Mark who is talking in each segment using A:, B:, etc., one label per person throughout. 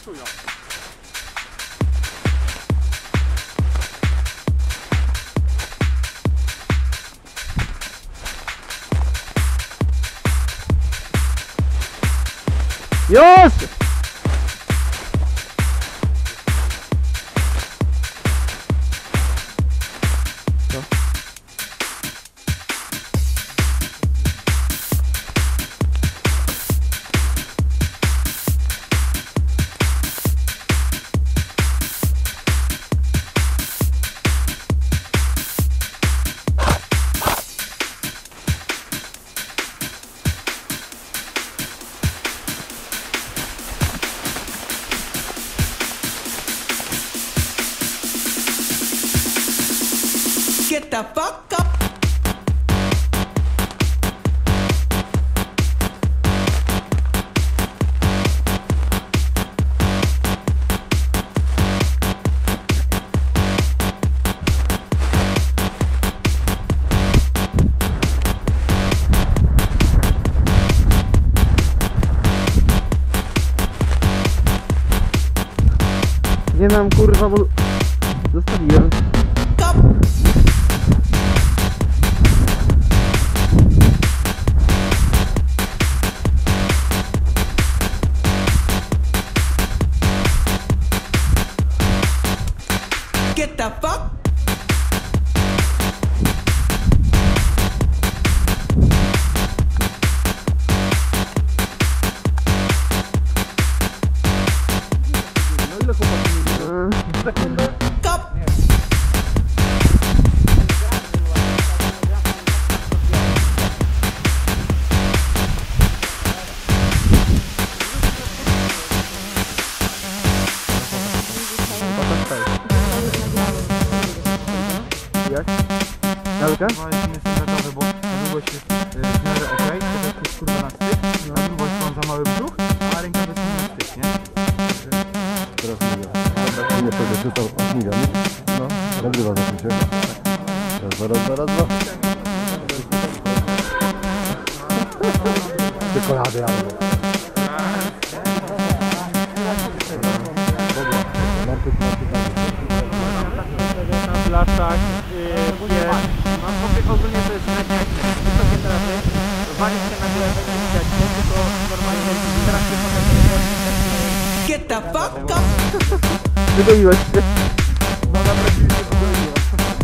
A: czują.
B: Już!
C: Get the fuck up.
B: Nie mam kurwa, bo zostawiłem.
C: Get the fuck.
B: No ile chłopaki
C: Sekundę. Stop.
B: Jak? Daleka?
A: No jestem gotowy, bo na długość jest w miarę okej, to jest kurwa na styk, na długość mam za mały brzuch, a rękawy są na styk, nie?
D: Teraz mówię. Dobra, nie sobie czytał śmigam. No. Nagrywa zapisie. Raz, dwa. Czekolady, ale...
A: Na blaszach, no ogólnie to jest średnia wysokie trasy, walić się na glebę nie widać, tylko normalnie teraz się potem
C: Get the fuck up.
B: Wygoiłeś się.
D: No naprawdę się wygoiło.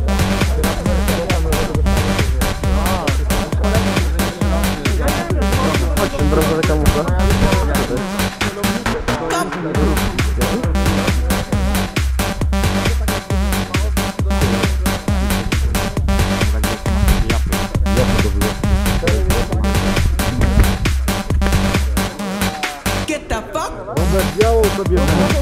B: Chodź, brązowa kamufla.
C: Get the fuck.
D: Białą sobie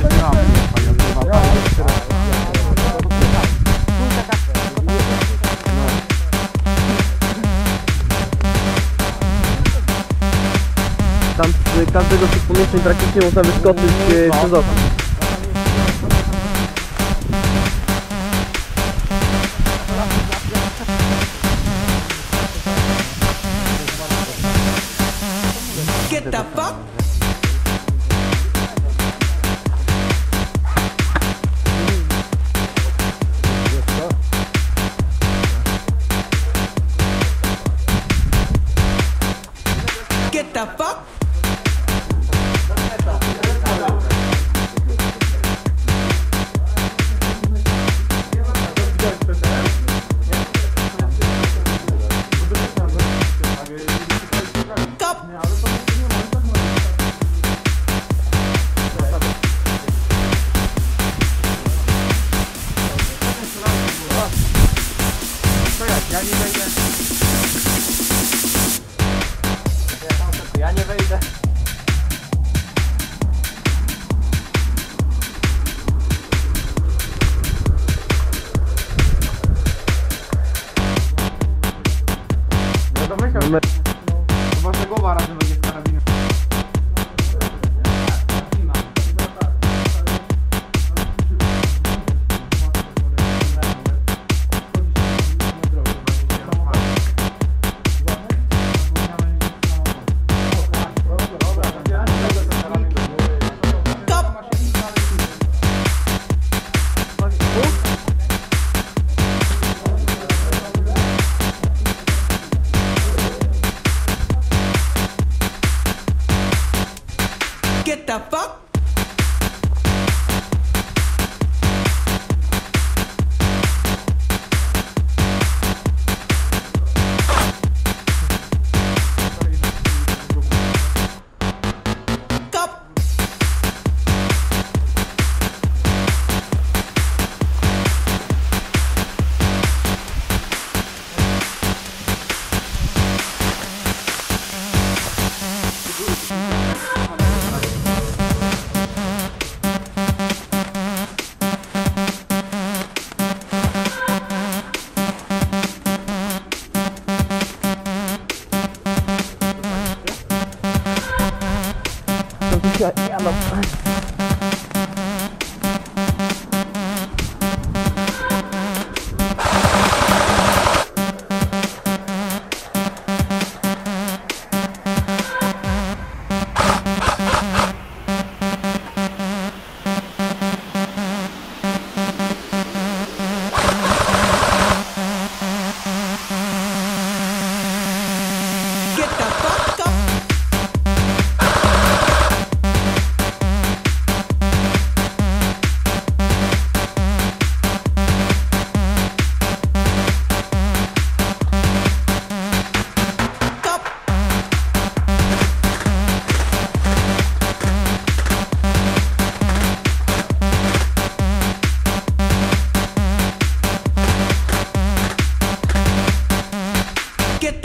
B: Tam z każdego z tych pomieszczeń praktycznie można wyskoczyć przez okno.
C: Get the fuck. Get the fuck.
A: Ja nie wejdę. Ja domyślam. To wasza głowa razem będzie z karabinem.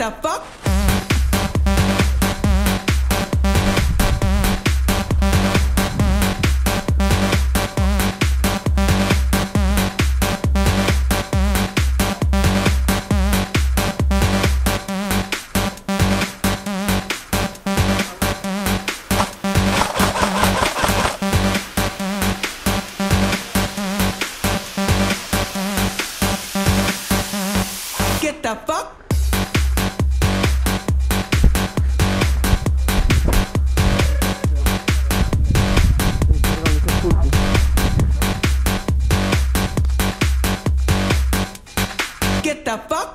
C: the fuck? Get the fuck? Get the fuck?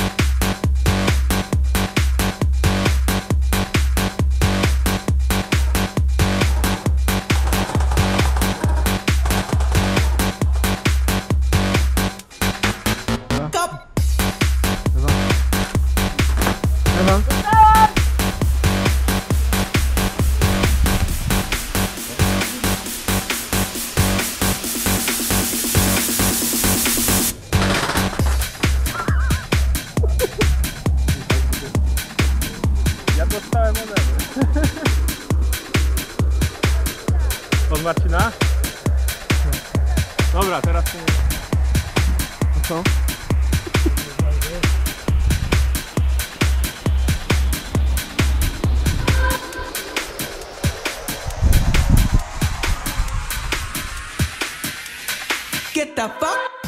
C: Cup.
B: Ewan.
A: Ja dostałem ode mnie. Od Marcina? Dobra, teraz ty...
B: Co?
C: Get the fuck?